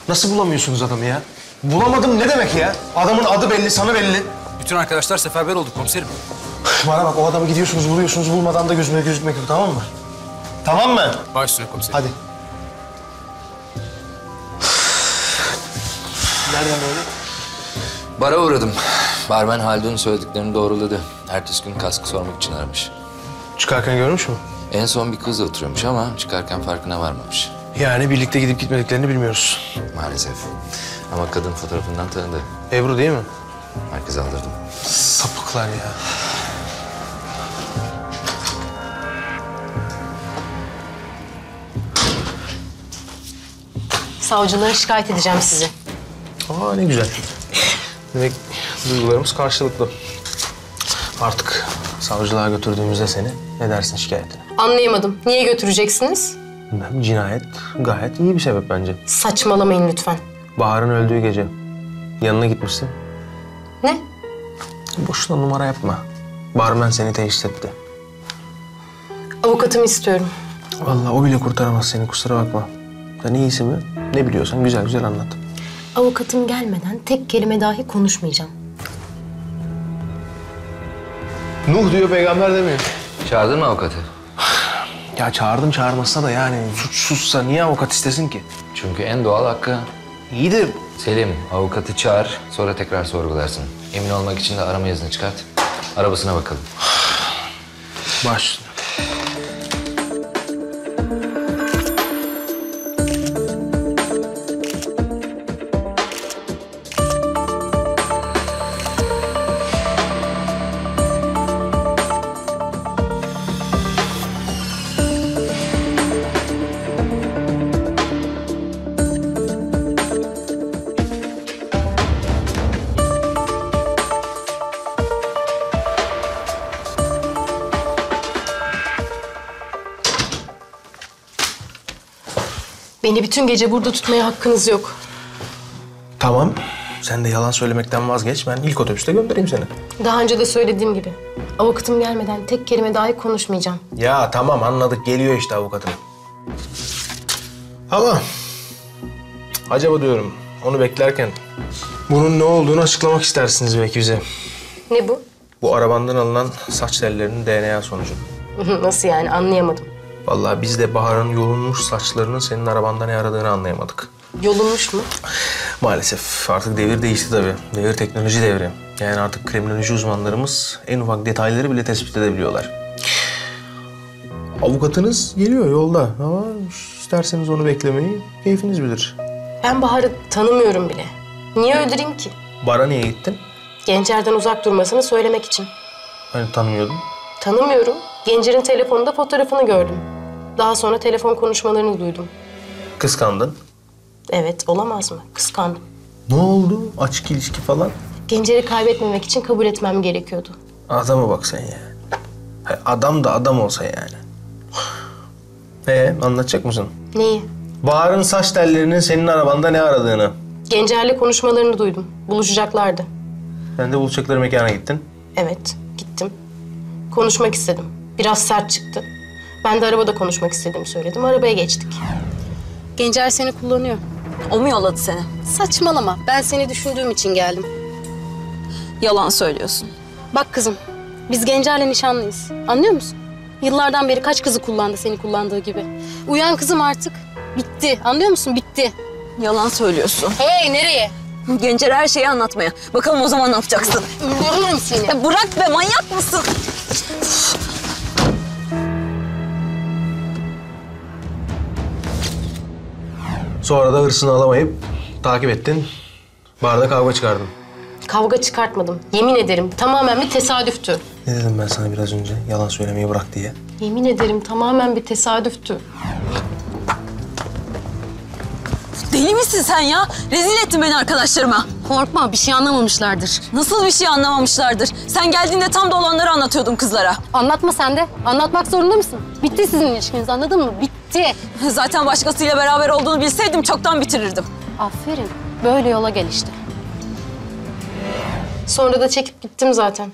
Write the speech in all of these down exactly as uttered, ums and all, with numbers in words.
Nasıl bulamıyorsunuz adamı ya? Bulamadım ne demek ya? Adamın adı belli, sana belli. Bütün arkadaşlar seferber olduk komiserim. Bana bak, o adamı gidiyorsunuz, buluyorsunuz, bulmadan da gözüme gözükmek yok, tamam mı? Tamam mı? Baş üstüne komiserim. Hadi. Nereden böyle? Bara uğradım. Barmen Haldun'un söylediklerini doğruladı. Ertesi gün kaskı sormak için aramış. Çıkarken görmüş mü? En son bir kızla oturuyormuş ama çıkarken farkına varmamış. Yani birlikte gidip gitmediklerini bilmiyoruz. Maalesef. Ama kadın fotoğrafından tanıdı. Ebru değil mi? Merkeze aldırdım. Sapıklar ya. Savcılara şikayet edeceğim sizi. Aa ne güzel. Demek duygularımız karşılıklı. Artık savcılığa götürdüğümüzde seni ne dersin şikayetine? Anlayamadım. Niye götüreceksiniz? Bilmem, cinayet gayet iyi bir sebep bence. Saçmalamayın lütfen. Bahar'ın öldüğü gece yanına gitmişsin. Ne? Boşuna numara yapma. Barmen seni teşhis etti. Avukatımı istiyorum. Vallahi o bile kurtaramaz seni, kusura bakma. Sen iyisi mi? Ne biliyorsan güzel güzel anlat. Avukatım gelmeden tek kelime dahi konuşmayacağım. Nuh diyor, peygamber demiyor. Çağırdın mı avukatı? Ya çağırdım çağırmasa da yani suçsuzsa niye avukat istesin ki? Çünkü en doğal hakkı. İyi de Selim, avukatı çağır, sonra tekrar sorgularsın. Emin olmak için de arama yazını çıkart. Arabasına bakalım. baş. Beni bütün gece burada tutmaya hakkınız yok. Tamam. Sen de yalan söylemekten vazgeç. Ben ilk otobüste göndereyim seni. Daha önce de söylediğim gibi. Avukatım gelmeden tek kelime dahi konuşmayacağım. Ya tamam anladık. Geliyor işte avukatın. Ama acaba diyorum onu beklerken bunun ne olduğunu açıklamak istersiniz belki bize. Ne bu? Bu arabandan alınan saç tellerinin D N A sonucu. Nasıl yani? Anlayamadım. Vallahi biz de Bahar'ın yolunmuş saçlarının senin arabanda ne aradığını anlayamadık. Yolunmuş mu? Maalesef artık devir değişti tabii. Devir teknoloji devri. Yani artık kriminoloji uzmanlarımız en ufak detayları bile tespit edebiliyorlar. Avukatınız geliyor yolda ama isterseniz onu beklemeyi keyfiniz bilir. Ben Bahar'ı tanımıyorum bile. Niye öldüreyim ki? Bara niye gittin? Gencer'den uzak durmasını söylemek için. Hani tanımıyordum. Tanımıyorum. Gencer'in telefonunda fotoğrafını gördüm. Daha sonra telefon konuşmalarını duydum. Kıskandın. Evet, olamaz mı? Kıskandım. Ne oldu? Açık ilişki falan. Gencer'i kaybetmemek için kabul etmem gerekiyordu. Adama bak sen ya. Ha, adam da adam olsa yani. Ee, anlatacak mısın? Neyi? Bahar'ın saç tellerinin senin arabanda ne aradığını. Gencer'le konuşmalarını duydum. Buluşacaklardı. Sen de buluşacakları mekana gittin. Evet, gittim. Konuşmak istedim. Biraz sert çıktı. Ben de arabada konuşmak istediğimi söyledim. Arabaya geçtik. Gencer seni kullanıyor. O mu yolladı seni? Saçmalama. Ben seni düşündüğüm için geldim. Yalan söylüyorsun. Bak kızım, biz Gencer'le nişanlıyız. Anlıyor musun? Yıllardan beri kaç kızı kullandı seni kullandığı gibi. Uyan kızım artık. Bitti. Anlıyor musun? Bitti. Yalan söylüyorsun. Hey, nereye? Gencer her şeyi anlatmaya. Bakalım o zaman ne yapacaksın? Öldürürüm seni. Ya bırak be, manyak mısın? Sonra da hırsını alamayıp takip ettin. Barda kavga çıkardın. Kavga çıkartmadım. Yemin ederim tamamen bir tesadüftü. Ne dedim ben sana biraz önce? Yalan söylemeyi bırak diye. Yemin ederim tamamen bir tesadüftü. Deli misin sen ya? Rezil ettin beni arkadaşlarıma. Korkma, bir şey anlamamışlardır. Nasıl bir şey anlamamışlardır? Sen geldiğinde tam da olanları anlatıyordun kızlara. Anlatma sen de. Anlatmak zorunda mısın? Bitti sizin ilişkiniz, anladın mı? Bitti. Zaten başkasıyla beraber olduğunu bilseydim çoktan bitirirdim. Aferin. Böyle yola gel işte. Sonra da çekip gittim zaten.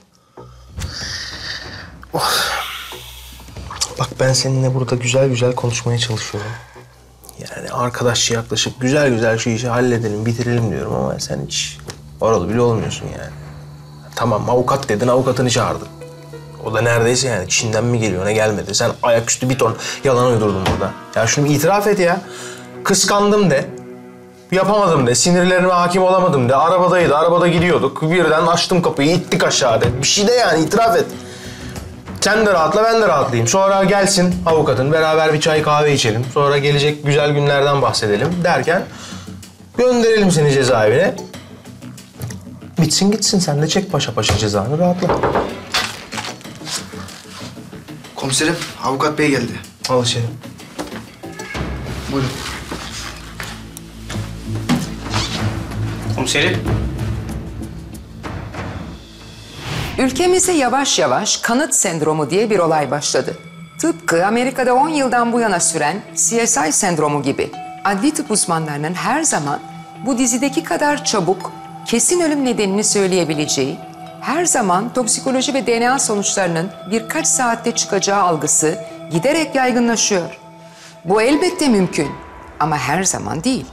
Bak ben seninle burada güzel güzel konuşmaya çalışıyorum. Yani arkadaşça yaklaşıp güzel güzel şu işi halledelim, bitirelim diyorum ama sen hiç oralı bile olmuyorsun yani. Tamam avukat dedin, avukatını çağırdın. O da neredeyse yani Çin'den mi geliyor ne gelmedi. Sen ayaküstü bir ton yalan uydurdun burada. Ya şunu bir itiraf et ya. Kıskandım de. Yapamadım de. Sinirlerime hakim olamadım de. Arabadaydı, arabada gidiyorduk. Birden açtım kapıyı, ittik aşağı de. Bir şey de yani itiraf et. Sen de rahatla, ben de rahatlayayım. Sonra gelsin avukatın, beraber bir çay kahve içelim. Sonra gelecek güzel günlerden bahsedelim derken gönderelim seni cezaevine. Bitsin gitsin, sen de çek paşa paşa cezanı, rahatla. Komiserim, avukat bey geldi. Al içeri. Buyurun. Komiserim. Ülkemizde yavaş yavaş kanıt sendromu diye bir olay başladı. Tıpkı Amerika'da on yıldan bu yana süren C S I sendromu gibi. Adli tıp uzmanlarının her zaman bu dizideki kadar çabuk kesin ölüm nedenini söyleyebileceği, her zaman toksikoloji ve D N A sonuçlarının birkaç saatte çıkacağı algısı giderek yaygınlaşıyor. Bu elbette mümkün ama her zaman değil.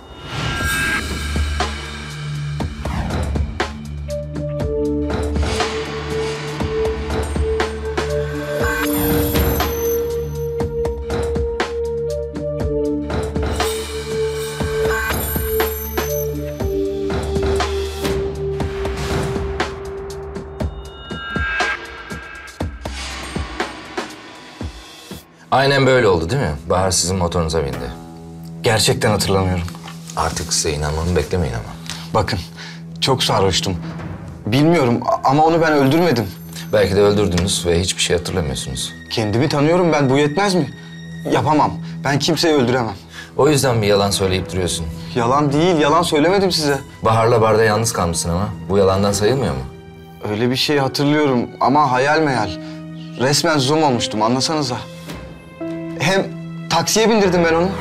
Aynen böyle oldu değil mi? Bahar sizin motorunuza bindi. Gerçekten hatırlamıyorum. Artık size inanmamı beklemeyin ama. Bakın, çok sarhoştum. Bilmiyorum ama onu ben öldürmedim. Belki de öldürdünüz ve hiçbir şey hatırlamıyorsunuz. Kendimi tanıyorum ben, bu yetmez mi? Yapamam. Ben kimseyi öldüremem. O yüzden mi yalan söyleyip duruyorsun? Yalan değil, yalan söylemedim size. Bahar'la barda yalnız kalmışsın ama. Bu yalandan sayılmıyor mu? Öyle bir şey hatırlıyorum ama hayal meyal. Resmen zoom olmuştum, anlasanıza. Hem taksiye bindirdim ben onu.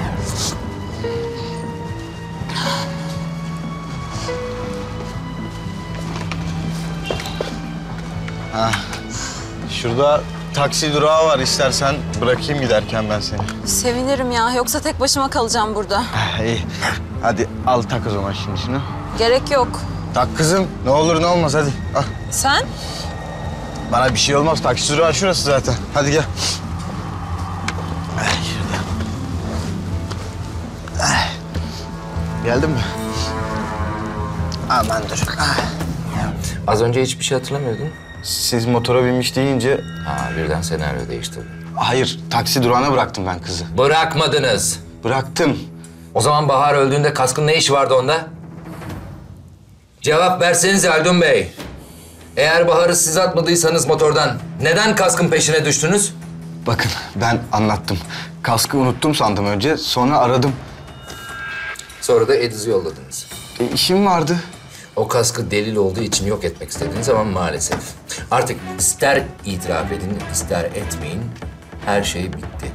Ha, şurada taksi durağı var. İstersen bırakayım giderken ben seni. Sevinirim ya. Yoksa tek başıma kalacağım burada. Ah, iyi. Hadi al tak o zaman şimdi şunu. Gerek yok. Tak kızım. Ne olur ne olmaz hadi. Al. Sen? Bana bir şey olmaz. Taksi durağı şurası zaten. Hadi gel. Ay, şurada. Ay. Geldin mi? Aman dur. Ay. Az önce hiçbir şey hatırlamıyordun. Siz motora binmiş deyince... Ha, birden senaryo değiştirdi. Hayır, taksi durağına bıraktım ben kızı. Bırakmadınız. Bıraktım. O zaman Bahar öldüğünde kaskın ne işi vardı onda? Cevap versenize Haldun Bey. Eğer Bahar'ı siz atmadıysanız motordan neden kaskın peşine düştünüz? Bakın ben anlattım. Kaskı unuttum sandım önce, sonra aradım. Sonra da Ediz'i yolladınız. E, işim vardı. O kaskı delil olduğu için yok etmek istediniz ama maalesef. Artık ister itiraf edin, ister etmeyin, her şey bitti.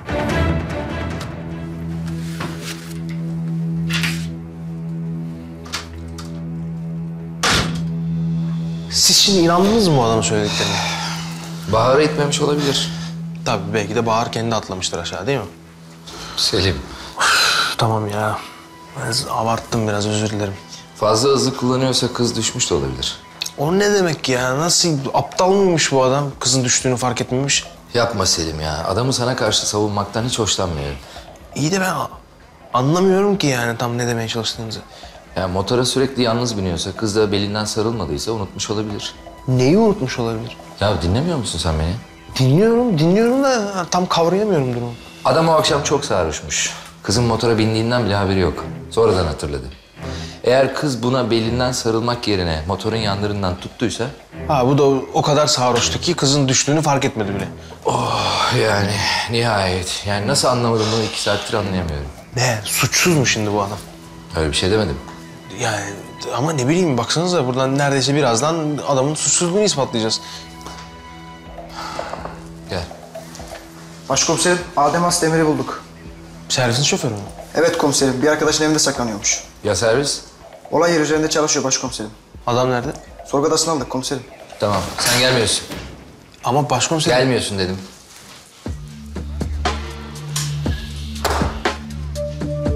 Siz şimdi inandınız mı bu adamın söylediklerine? Bahar'ı itmemiş olabilir. Tabii belki de Bahar kendi atlamıştır aşağı değil mi? Selim, Üf, tamam ya. Ben abarttım biraz, özür dilerim. fazla hızlı kullanıyorsa kız düşmüş de olabilir. O ne demek ya? Nasıl aptal mıymış bu adam? Kızın düştüğünü fark etmemiş. Yapma Selim ya. Adamı sana karşı savunmaktan hiç hoşlanmıyorum. İyi de ben anlamıyorum ki yani tam ne demeye çalıştığınızı. Ya motora sürekli yalnız biniyorsa, kız da belinden sarılmadıysa unutmuş olabilir. Neyi unutmuş olabilir? Ya dinlemiyor musun sen beni? Dinliyorum, dinliyorum da tam kavrayamıyorum durumu. Adam o akşam çok sarhoşmuş. Kızın motora bindiğinden bile haberi yok. Sonradan hatırladı. Eğer kız buna belinden sarılmak yerine motorun yanlarından tuttuysa... Ha bu da o, o kadar sarhoştu ki kızın düştüğünü fark etmedi bile. Oh yani nihayet. Yani nasıl anlamadım bunu iki saattir anlayamıyorum. Ne? Suçsuz mu şimdi bu adam? Öyle bir şey demedim. Yani ama ne bileyim baksanıza buradan neredeyse birazdan adamın suçsuzluğunu ispatlayacağız. Gel. Başkomiserim, Adem As Demir'i bulduk. Servisin şoförü mü? Evet komiserim, bir arkadaşın evinde saklanıyormuş. Ya servis? Olay yeri üzerinde çalışıyor başkomiserim. Adam nerede? Sorgu odasına aldık komiserim. Tamam sen gelmiyorsun. Ama başkomiserim... Gelmiyorsun dedim.